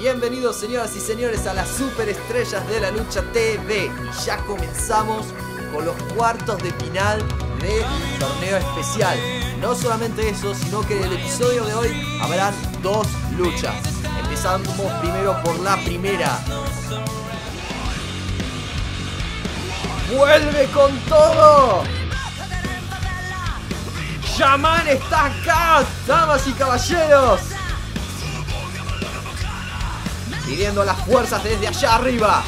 Bienvenidos señoras y señores a las superestrellas de la lucha TV. Y ya comenzamos con los cuartos de final del torneo especial. No solamente eso, sino que en el episodio de hoy habrán dos luchas. Empezamos primero por la primera. ¡Vuelve con todo! ¡Shaman está acá, damas y caballeros! Pidiendo las fuerzas desde allá arriba.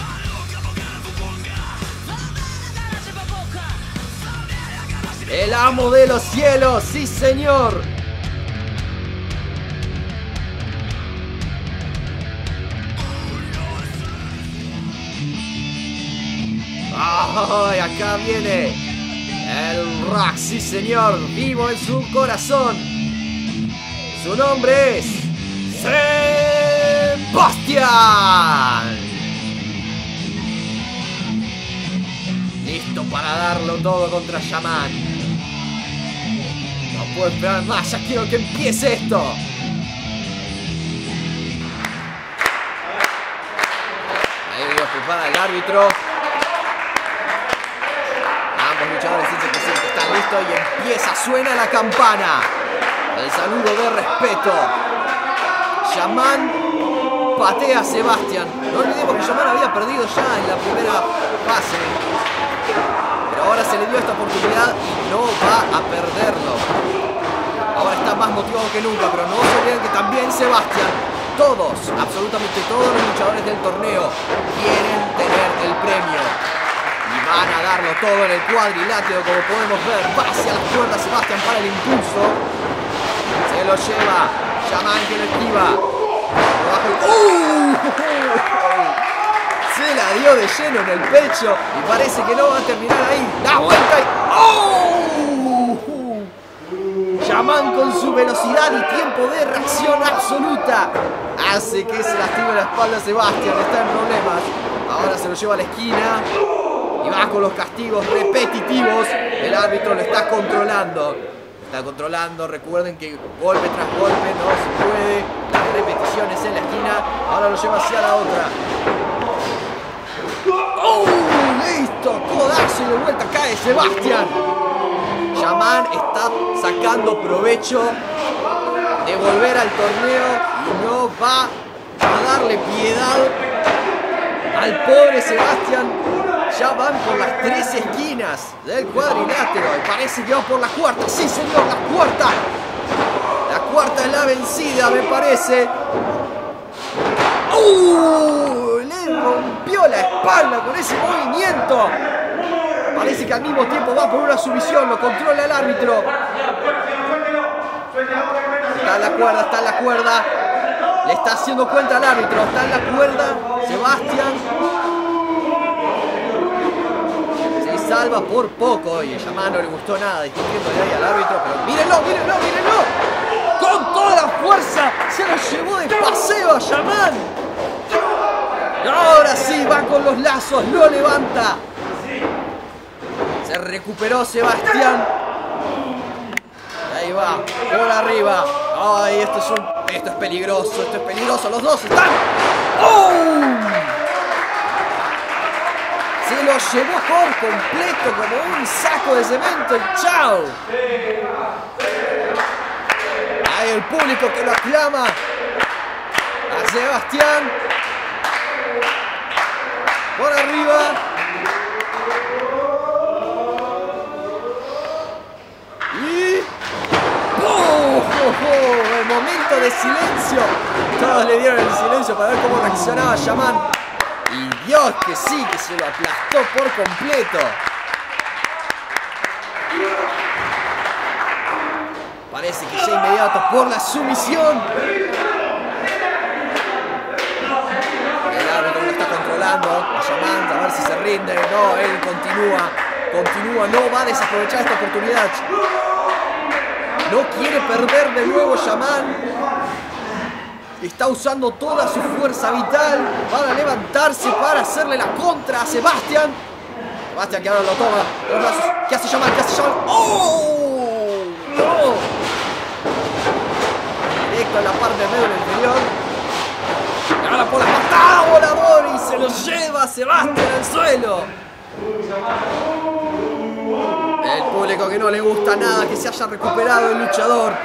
El amo de los cielos, sí señor. ¡Ay! Acá viene el Rack, sí señor, vivo en su corazón. Su nombre es Sebastián. Listo para darlo todo contra Shaman. No puedo esperar más, ya quiero que empiece esto. Ahí Dios prepara el árbitro. Ambos luchadores dicen que están listos y empieza, suena la campana. El saludo de respeto. Shaman patea a Sebastián. No olvidemos que Shaman había perdido ya en la primera fase, pero ahora se le dio esta oportunidad y no va a perderlo. Ahora está más motivado que nunca, pero no se olviden que también Sebastián, todos, absolutamente todos los luchadores del torneo quieren tener el premio. Y van a darlo todo en el cuadrilátero, como podemos ver. Va hacia las cuerdas Sebastián para el impulso. Se lo lleva Shaman, que lo esquiva. Se la dio de lleno en el pecho y parece que no va a terminar ahí. Da vuelta y Shaman con su velocidad y tiempo de reacción absoluta hace que se lastime la espalda a Sebastián. Está en problemas. Ahora se lo lleva a la esquina y va con los castigos repetitivos. El árbitro lo está controlando. Recuerden que golpe tras golpe no se puede. Las repeticiones en la esquina. Ahora lo lleva hacia la otra. Listo, codazo y de vuelta cae Sebastián. Shaman está sacando provecho de volver al torneo y no va a darle piedad al pobre Sebastián. Ya van por las tres esquinas del cuadrilátero y parece que va por la cuarta. Sí señor, la cuarta. La cuarta es la vencida, me parece. Le rompió la espalda con ese movimiento. Parece que al mismo tiempo va por una sumisión. Lo controla el árbitro. Está en la cuerda. Le está haciendo cuenta al árbitro. Está en la cuerda Sebastián. Salva por poco y a Shaman no le gustó nada discutiéndole ahí al árbitro, pero mírenlo. Con toda la fuerza se lo llevó de paseo a Shaman. Ahora sí va con los lazos, lo levanta. Se recuperó Sebastián. Ahí va, por arriba. Ay, esto es peligroso, los dos están. Se lo llevó por completo como un saco de cemento y ¡chao! Hay el público que lo aclama a Sebastián. Por arriba. Y el momento de silencio. Todos le dieron el silencio para ver cómo reaccionaba Shaman. Y Dios que sí, que se lo aplastó por completo. Parece que ya inmediato por la sumisión. El árbitro lo está controlando a Shaman, a ver si se rinde. No, él continúa, no va a desaprovechar esta oportunidad. No quiere perder de nuevo Shaman. Está usando toda su fuerza vital para levantarse, para hacerle la contra a Sebastián. Sebastián que ahora lo toma. ¿Qué hace Shaman? ¡Oh! ¡No! Directo en la parte de medio del interior. Y ahora Sebastián al suelo. El público que no le gusta nada que se haya recuperado el luchador.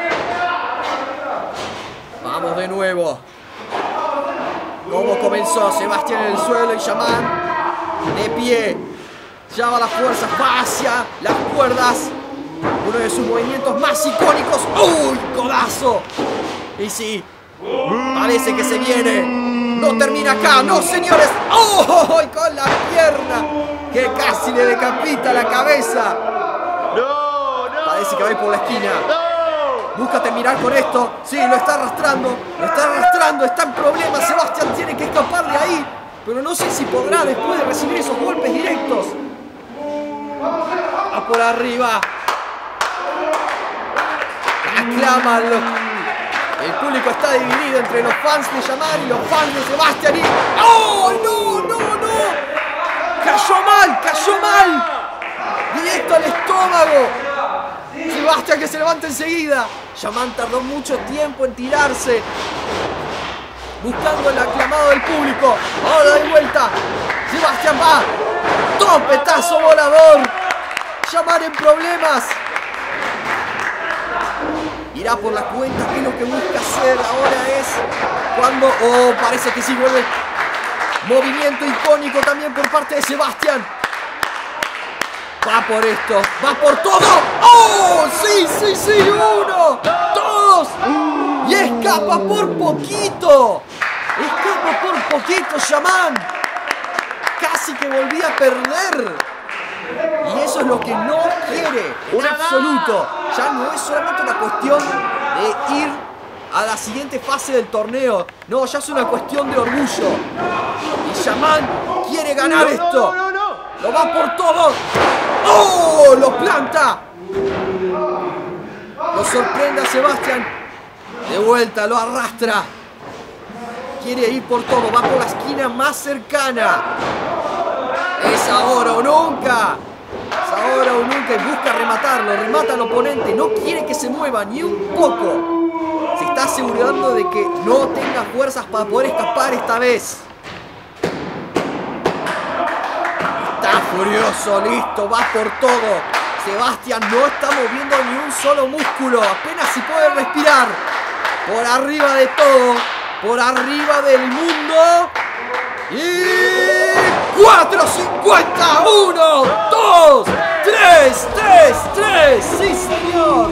Vamos de nuevo. ¿Cómo comenzó? Sebastián en el suelo y Shaman de pie. Llama las fuerzas, va hacia las cuerdas. Uno de sus movimientos más icónicos. ¡Uy! ¡Codazo! Y sí, parece que se viene. No termina acá, no señores. ¡Oh! Con la pierna que casi le decapita la cabeza. Parece que va a ir por la esquina. Busca terminar con esto. Sí, lo está arrastrando. Lo está arrastrando. Está en problemas. Sebastián tiene que escapar de ahí. Pero no sé si podrá después de recibir esos golpes directos. Va por arriba. Aclaman. El público está dividido entre los fans de Shaman y los fans de Sebastián. Y... ¡oh! ¡No! ¡No! ¡No! ¡Cayó mal! ¡Cayó mal! Directo al estómago. Sebastián que se levanta enseguida. Shaman tardó mucho tiempo en tirarse, buscando el aclamado del público. Ahora de vuelta. Sebastián va. Topetazo volador. Shaman en problemas. Irá por la cuenta. ¿Qué es lo que busca hacer ahora? Es cuando... oh, parece que sí vuelve. Movimiento icónico también por parte de Sebastián. Va por esto, va por todo. ¡Oh! ¡Sí, sí, sí! ¡Uno! ¡Dos! Y escapa por poquito. Escapa por poquito Shaman. Casi que volvía a perder. Y eso es lo que no quiere en absoluto. Ya no es solamente una cuestión de ir a la siguiente fase del torneo. No, ya es una cuestión de orgullo. Y Shaman quiere ganar esto. Lo va por todo. ¡Oh! Lo planta. Lo sorprende a Sebastián. De vuelta, lo arrastra. Quiere ir por todo. Va por la esquina más cercana. Es ahora o nunca. Es ahora o nunca. Y busca rematarlo. Remata al oponente. No quiere que se mueva ni un poco. Se está asegurando de que no tenga fuerzas para poder escapar esta vez. Está furioso, listo, va por todo. Sebastián no está moviendo ni un solo músculo. Apenas si puede respirar. Por arriba de todo. Por arriba del mundo. Y... 4.50. 1, 2, 3, 3, 3. Sí, señor.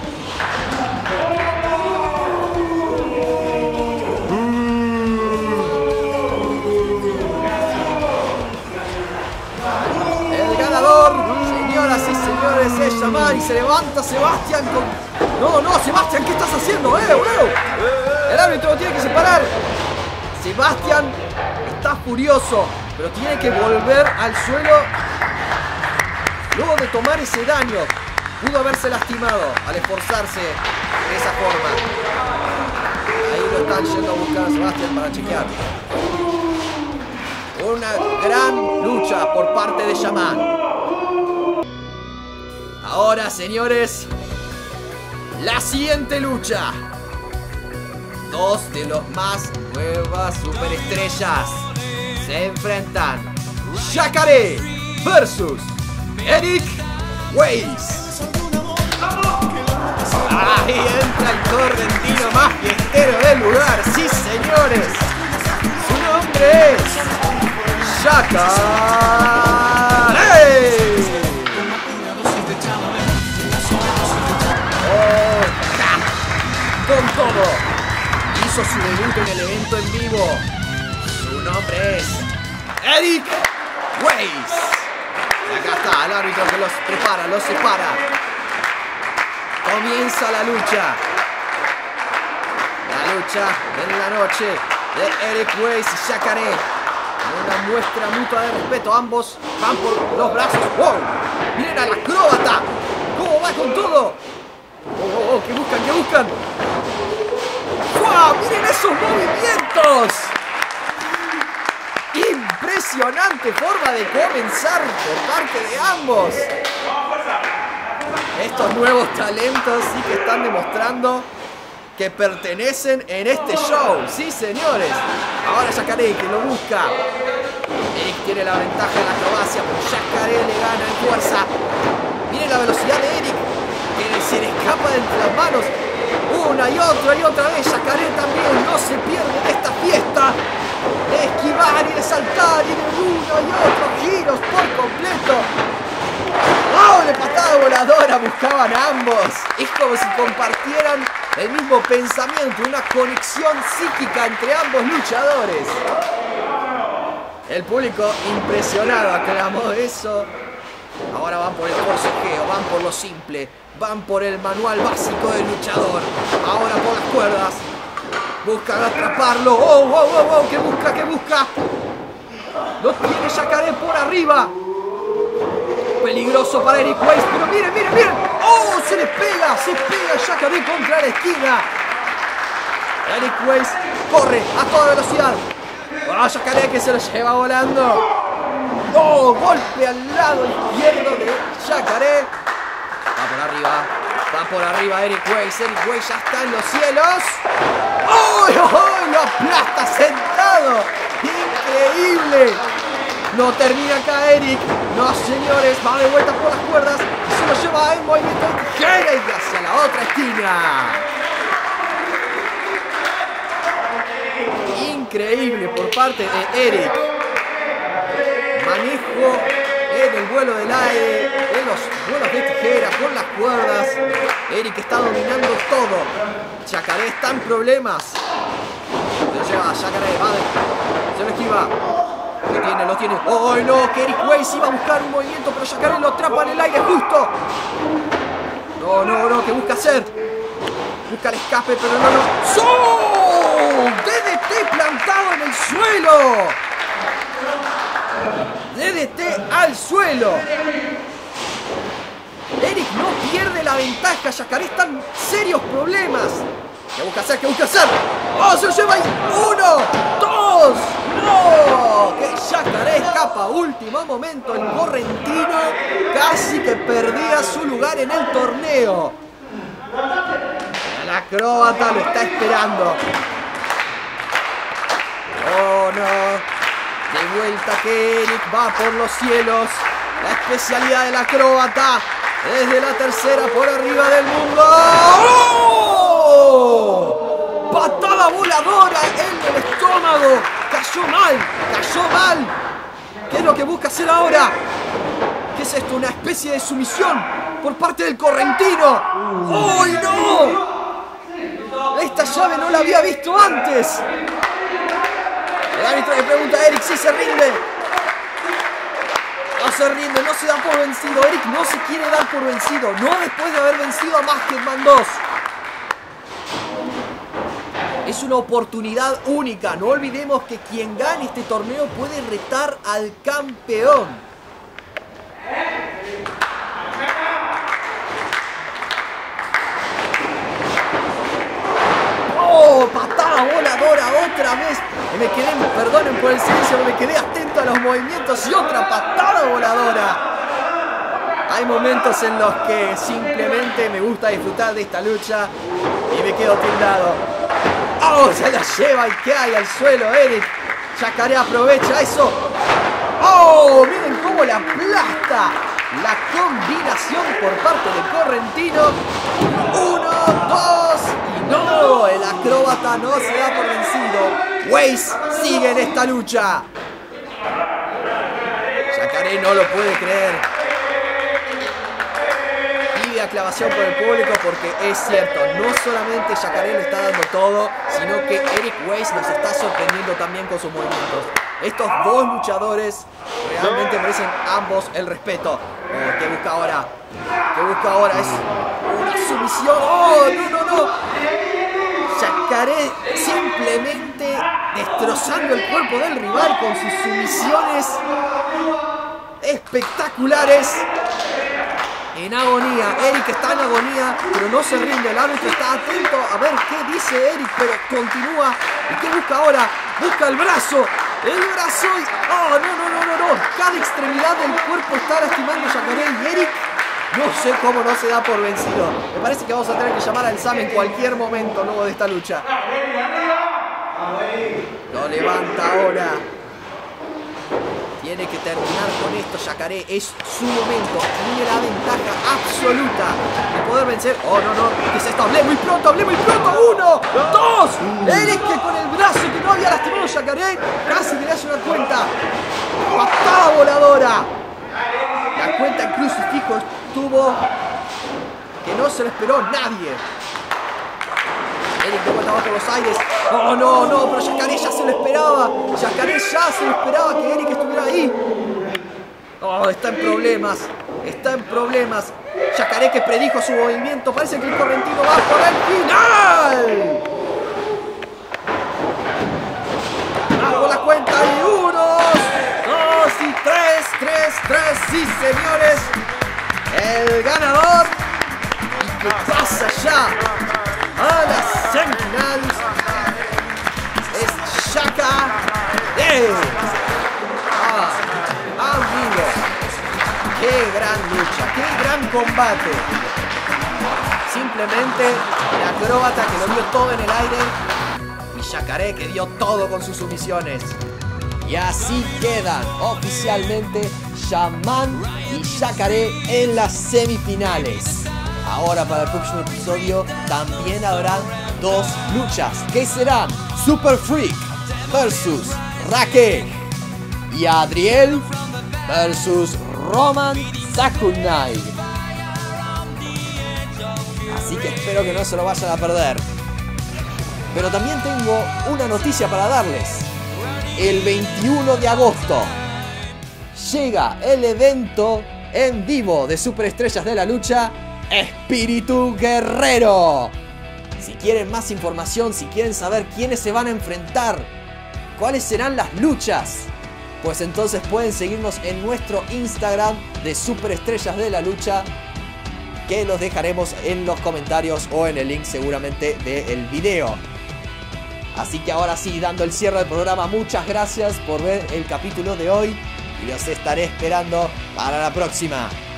Señoras y señores, es Shaman y se levanta Sebastián con... No, no, Sebastián, ¿qué estás haciendo? El árbitro tiene que separar. Sebastián está furioso, pero tiene que volver al suelo luego de tomar ese daño. Pudo haberse lastimado al esforzarse de esa forma. Ahí lo están yendo a buscar a Sebastián para chequear. Una gran lucha por parte de Shaman. Ahora, señores, la siguiente lucha. Dos de los más nuevas superestrellas se enfrentan. Yacaré versus Eric Weiss. Ahí entra el correntino más fiestero del lugar. Sí, señores. Su nombre es Yacaré. Con todo, hizo su debut en el evento en vivo. Su nombre es Eric Weiss. Y acá está el árbitro que los prepara, los separa. Comienza la lucha. La lucha en la noche de Eric Weiss y Yacaré. Una muestra mutua de respeto. Ambos van por los brazos. ¡Wow! ¡Miren al acróbata! ¿Cómo va con todo? ¡Oh! ¿Qué buscan? ¿Qué buscan? ¡Wow! ¡Miren esos movimientos! Impresionante forma de comenzar por parte de ambos. Estos nuevos talentos sí que están demostrando que pertenecen en este show. Sí, señores. Ahora Yacaré que lo busca. Eric tiene la ventaja en la acrobacia, pero Yacaré le gana en fuerza. Miren la velocidad de Eric, que se le escapa de entre las manos. Una y otra vez. Yacaré también no se pierde de esta fiesta. De esquivar y de saltar y de uno y otro giros por completo. ¡Oh! De patada voladora buscaban ambos. Es como si compartieran el mismo pensamiento, una conexión psíquica entre ambos luchadores. El público impresionado aclamó eso. Ahora van por el forcejeo, van por lo simple, van por el manual básico del luchador. Ahora por las cuerdas. Buscan atraparlo. ¡Oh! ¿Qué busca? Lo tiene Yacaré por arriba. Peligroso para Eric Weiss, pero miren. ¡Oh! Se pega Yacaré contra la esquina. Eric Weiss corre a toda velocidad. ¡Ah! Yacaré que se lo lleva volando. ¡Oh! Golpe al lado izquierdo de Yacaré. Va por arriba Eric Weiss. Eric Weiss ya está en los cielos. ¡Oh! Lo aplasta sentado. ¡Increíble! No termina acá Eric. No, señores. Va de vuelta por las cuerdas. Se lo lleva en movimiento de tijera y hacia la otra esquina. Increíble por parte de Eric. Manejo en el vuelo del aire, en los vuelos de tijera, con las cuerdas. Eric está dominando todo. Yacaré está en problemas. Se lo lleva Yacaré. Se lo esquiva. Lo tiene. ¡Oh, no! Que Eric Weiss iba a buscar un movimiento, pero Yacaré lo atrapa en el aire justo. No, ¿qué busca hacer? Busca el escape, pero no. ¡Oh! DDT plantado en el suelo. DDT al suelo. Eric no pierde la ventaja. Yacaré está en serios problemas. ¿Qué busca hacer? ¡Oh! Se lo lleva ahí. 1, 2. ¡No! Que Yacaré escapa. Último momento. El correntino casi que perdía su lugar en el torneo. El acróbata lo está esperando. ¡Oh, no! De vuelta que Eric va por los cielos. La especialidad del acróbata. Desde la tercera por arriba del mundo. ¡Oh! Patada voladora en el estómago. Cayó mal. ¿Qué es lo que busca hacer ahora? ¿Qué es esto? Una especie de sumisión por parte del correntino. ¡Oh, no! Esta llave no la había visto antes. El árbitro le pregunta a Eric si se rinde. No se rinde, no se da por vencido. Eric no se quiere dar por vencido. No después de haber vencido a Masketman 2. Es una oportunidad única. No olvidemos que quien gane este torneo puede retar al campeón. ¡Oh! Patada voladora otra vez. Perdonen por el silencio, me quedé atento a los movimientos y otra patada voladora. Hay momentos en los que simplemente me gusta disfrutar de esta lucha y me quedo tildado. ¡Oh! Se la lleva y cae al suelo Eric. Yacaré aprovecha eso. ¡Oh! Miren cómo la aplasta. La combinación por parte del correntino. 1, 2 y no. El acróbata no se da por vencido. Weiss sigue en esta lucha. Yacaré no lo puede creer. Pide aclamación por el público porque es cierto, no solamente Yacaré le está dando todo, sino que Eric Weiss nos está sorprendiendo también con sus movimientos. Estos dos luchadores realmente merecen ambos el respeto. ¿Qué busca ahora? Es una sumisión. ¡Oh, no! Yacaré simplemente destrozando el cuerpo del rival con sus sumisiones espectaculares. En agonía, Eric está en agonía, pero no se rinde. El árbitro está atento a ver qué dice Eric, pero continúa. ¿Y qué busca ahora? Busca el brazo. ¡Oh, no! Cada extremidad del cuerpo está lastimando a Yacaré y Eric No sé cómo no se da por vencido. Me parece que vamos a tener que llamar al Sam en cualquier momento luego de esta lucha. Lo levanta ahora. Tiene que terminar con esto. Yacaré, es su momento. Tiene la ventaja absoluta de poder vencer. Oh, no, no. ¿Qué es esto? Hablé muy pronto. 1, 2. Eric, que con el brazo que no había lastimado Yacaré, casi le hace una cuenta. Patada voladora. La cuenta en crucifijo estuvo que no se lo esperó nadie. Eric de vuelta abajo los aires. Oh, no, no, pero Yacaré ya se lo esperaba. Yacaré ya se lo esperaba que Eric estuviera ahí. Oh, está en problemas. Está en problemas. Yacaré, que predijo su movimiento. Parece que el correntino va por el final. Bajo la cuenta y 1, 2 y 3. Sí, señores. El ganador. Y que pasa ya a la semifinal es Yacaré. Amigo, qué gran lucha, qué gran combate. Simplemente el acróbata que lo dio todo en el aire y Yacaré que dio todo con sus sumisiones. Y así quedan oficialmente Shaman y Yacaré en las semifinales. Ahora para el próximo episodio también habrán 2 luchas, que serán Super Freak versus Raquel y Adriel versus Roman Sakunai. Así que espero que no se lo vayan a perder. Pero también tengo una noticia para darles. El 21 de agosto llega el evento en vivo de Superestrellas de la Lucha, Espíritu Guerrero. Si quieren más información, si quieren saber quiénes se van a enfrentar, cuáles serán las luchas, pues entonces pueden seguirnos en nuestro Instagram de Superestrellas de la Lucha, que los dejaremos en los comentarios o en el link seguramente del video. Así que ahora sí, dando el cierre del programa, muchas gracias por ver el capítulo de hoy y los estaré esperando para la próxima.